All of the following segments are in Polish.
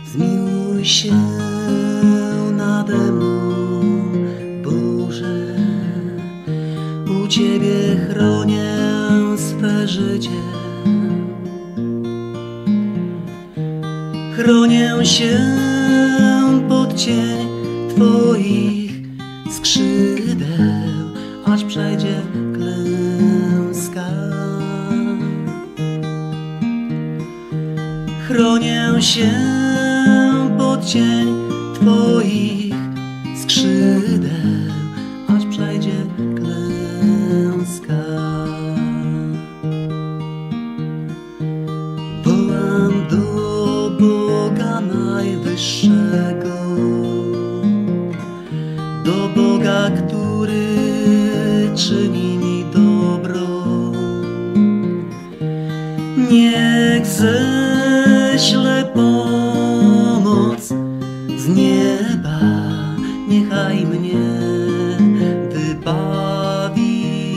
Zmiłuj się nade mną, Boże. U Ciebie chronię swe życie. Chronię się pod cień Twoich skrzydeł, aż przejdzie klęska. Chronię się pod cień Twoich skrzydeł, aż przejdzie klęska. Wołam do Boga Najwyższego, do Boga, który czyni mi dobro. Niech ześle pomoc z nieba, niechaj mnie wybawi.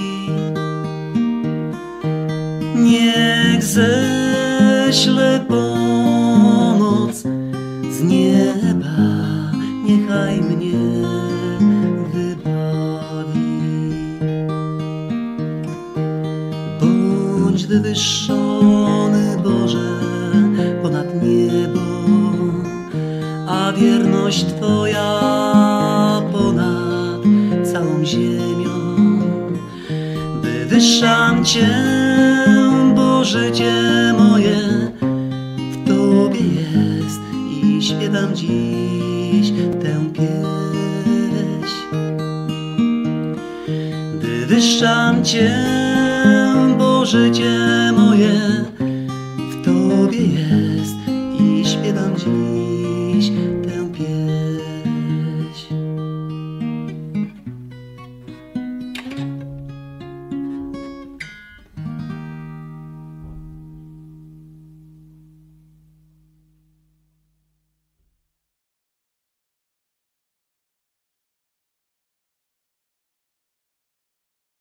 Niech ześle pomoc z nieba, niechaj mnie wybawi. Bądź wywyższony, Boże, ponad niebo, a wierność Twoja ponad całą ziemią. Wywyższam Cię, bo życie moje w Tobie jest i śpiewam dziś tę pieśń. Wywyższam Cię, bo życie moje w Tobie jest i śpiewam dziś